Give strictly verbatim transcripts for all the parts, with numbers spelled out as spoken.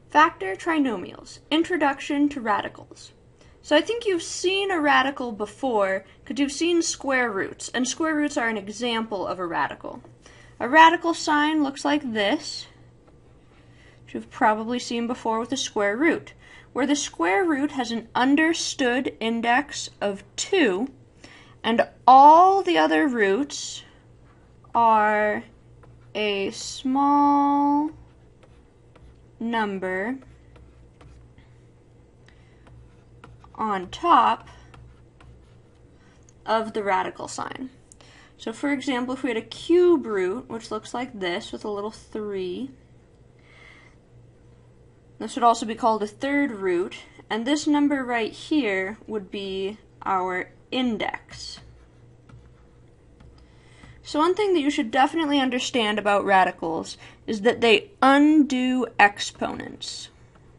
Factor Trinomials, Introduction to Radicals. So I think you've seen a radical before because you've seen square roots, and square roots are an example of a radical. A radical sign looks like this, which you've probably seen before with a square root, where the square root has an understood index of two, and all the other roots are a small number on top of the radical sign. So for example, if we had a cube root, which looks like this with a little three, this would also be called a third root, and this number right here would be our index. So one thing that you should definitely understand about radicals is that they undo exponents.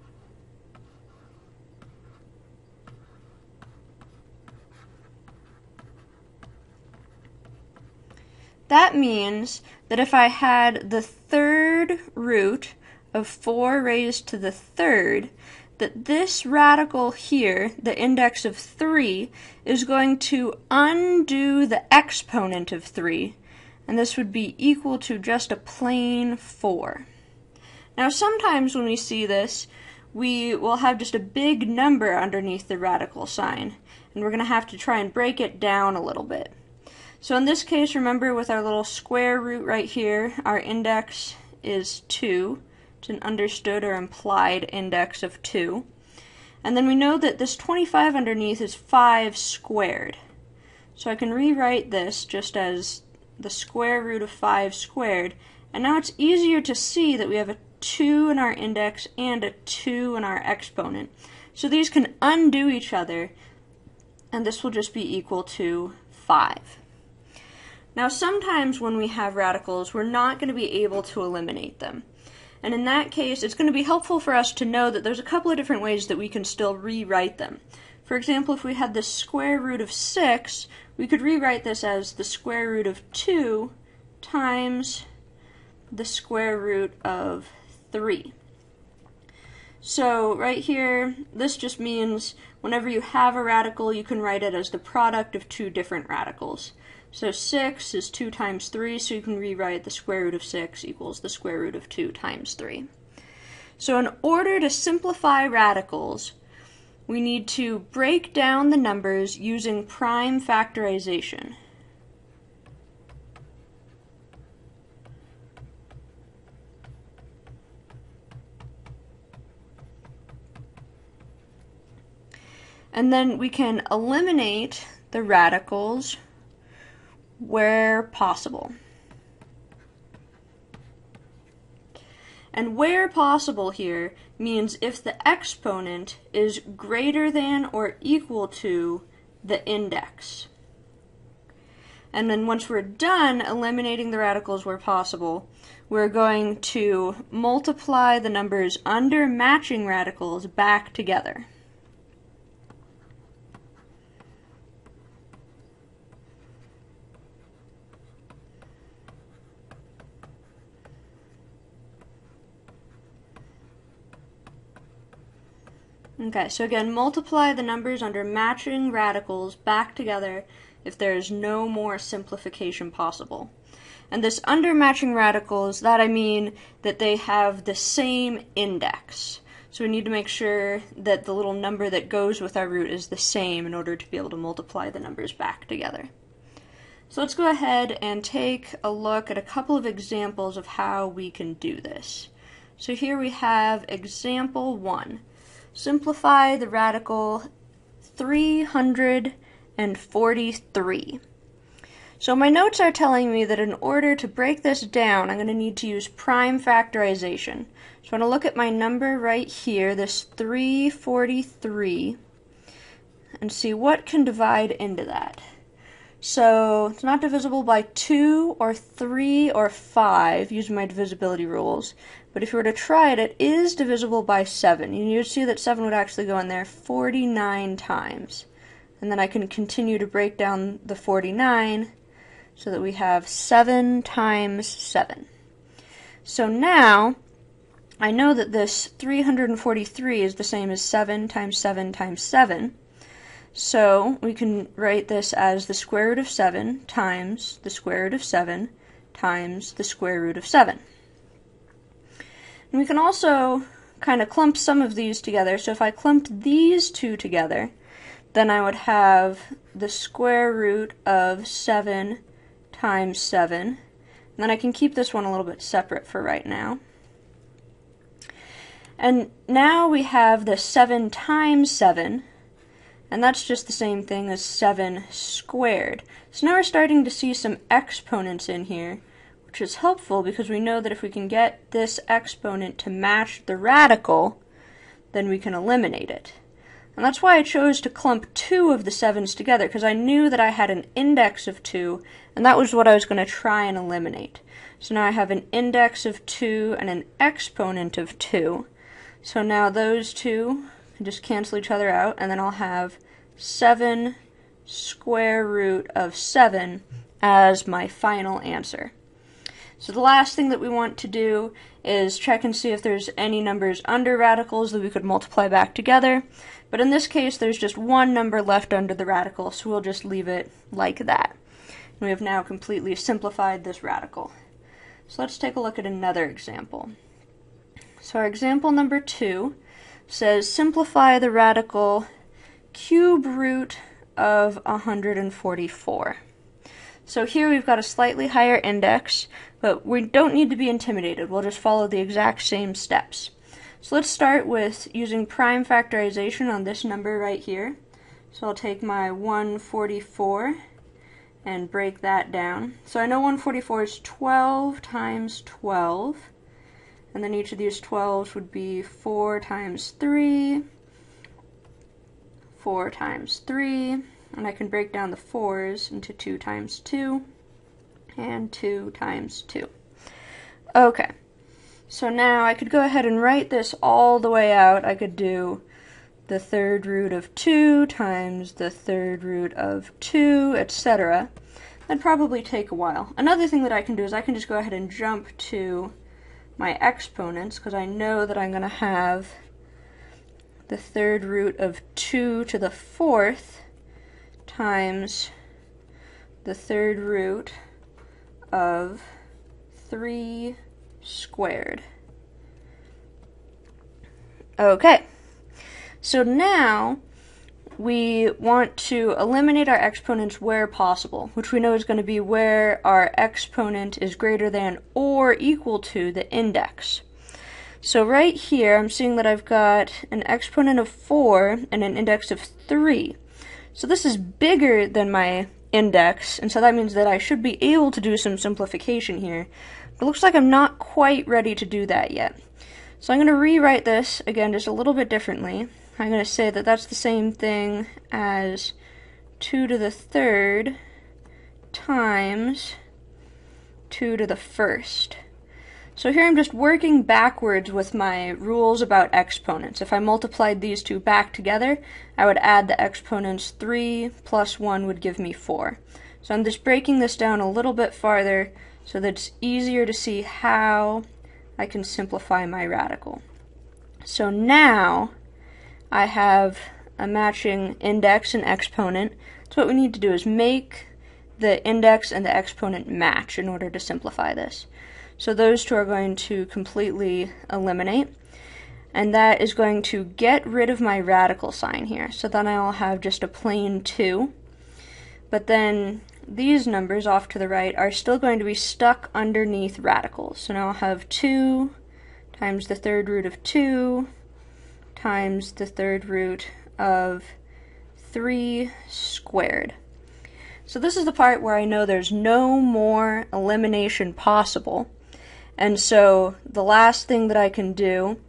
That means that if I had the third root of four raised to the third, that this radical here, the index of three, is going to undo the exponent of three, and this would be equal to just a plain four. Now sometimes when we see this, we will have just a big number underneath the radical sign, and we're going to have to try and break it down a little bit. So in this case, remember with our little square root right here, our index is two. It's an understood or implied index of two. And then we know that this twenty-five underneath is five squared. So I can rewrite this just as the square root of five squared. And now it's easier to see that we have a two in our index and a two in our exponent. So these can undo each other, and this will just be equal to five. Now sometimes when we have radicals, we're not going to be able to eliminate them. And in that case, it's going to be helpful for us to know that there's a couple of different ways that we can still rewrite them. For example, if we had the square root of six, we could rewrite this as the square root of two times the square root of three. So right here, this just means whenever you have a radical, you can write it as the product of two different radicals. So six is two times three, so you can rewrite the square root of six equals the square root of two times three. So in order to simplify radicals, we need to break down the numbers using prime factorization. And then we can eliminate the radicals where possible. And where possible here means if the exponent is greater than or equal to the index. And then once we're done eliminating the radicals where possible, we're going to multiply the numbers under matching radicals back together. Okay, so again, multiply the numbers under matching radicals back together if there is no more simplification possible. And this under matching radicals, that I mean that they have the same index. So we need to make sure that the little number that goes with our root is the same in order to be able to multiply the numbers back together. So let's go ahead and take a look at a couple of examples of how we can do this. So here we have example one. Simplify the radical three hundred forty-three. So my notes are telling me that in order to break this down, I'm going to need to use prime factorization. So I'm going to look at my number right here, this three hundred forty-three, and see what can divide into that. So it's not divisible by two or three or five using my divisibility rules. But if you were to try it, it is divisible by seven. And you would see that seven would actually go in there forty-nine times. And then I can continue to break down the forty-nine so that we have seven times seven. So now I know that this three hundred forty-three is the same as seven times seven times seven. So we can write this as the square root of seven times the square root of seven times the square root of seven. And we can also kind of clump some of these together. So if I clumped these two together, then I would have the square root of seven times seven. And then I can keep this one a little bit separate for right now. And now we have the seven times seven, and that's just the same thing as seven squared. So now we're starting to see some exponents in here, which is helpful because we know that if we can get this exponent to match the radical, then we can eliminate it. And that's why I chose to clump two of the sevens together, because I knew that I had an index of two, and that was what I was going to try and eliminate. So now I have an index of two and an exponent of two. So now those two can just cancel each other out, and then I'll have seven square root of seven as my final answer. So the last thing that we want to do is check and see if there's any numbers under radicals that we could multiply back together. But in this case, there's just one number left under the radical, so we'll just leave it like that. We have now completely simplified this radical. So let's take a look at another example. So our example number two says simplify the radical cube root of one hundred forty-four. So here we've got a slightly higher index, but we don't need to be intimidated. We'll just follow the exact same steps. So let's start with using prime factorization on this number right here. So I'll take my one hundred forty-four and break that down. So I know one hundred forty-four is twelve times twelve. And then each of these twelves would be four times three, four times three, and I can break down the fours into two times two, and two times two. Okay, so now I could go ahead and write this all the way out. I could do the third root of two times the third root of two, et cetera. That'd probably take a while. Another thing that I can do is I can just go ahead and jump to my exponents, because I know that I'm going to have the third root of two to the fourth times the third root of three squared. Okay, so now we want to eliminate our exponents where possible, which we know is going to be where our exponent is greater than or equal to the index. So right here, I'm seeing that I've got an exponent of four and an index of three. So this is bigger than my index, and so that means that I should be able to do some simplification here. But it looks like I'm not quite ready to do that yet. So I'm going to rewrite this, again, just a little bit differently. I'm going to say that that's the same thing as two to the third times two to the first. So here I'm just working backwards with my rules about exponents. If I multiplied these two back together, I would add the exponents. three plus one would give me four. So I'm just breaking this down a little bit farther so that it's easier to see how I can simplify my radical. So now I have a matching index and exponent. So what we need to do is make the index and the exponent match in order to simplify this. So those two are going to completely eliminate, and that is going to get rid of my radical sign here. So then I'll have just a plain two, but then these numbers off to the right are still going to be stuck underneath radicals. So now I'll have two times the third root of two times the third root of three squared. So this is the part where I know there's no more elimination possible. And so the last thing that I can do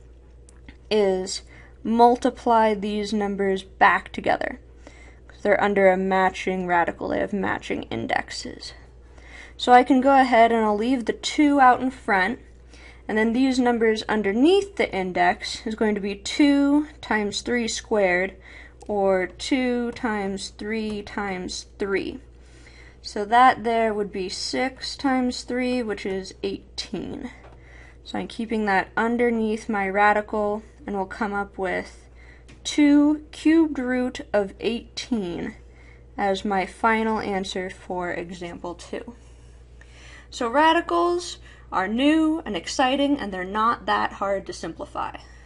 is multiply these numbers back together. They're under a matching radical. They have matching indexes. So I can go ahead and I'll leave the two out in front. And then these numbers underneath the index is going to be two times three squared, or two times three times three. So that there would be six times three, which is eighteen. So I'm keeping that underneath my radical, and we'll come up with two cubed root of eighteen as my final answer for example two. So radicals are new and exciting, and they're not that hard to simplify.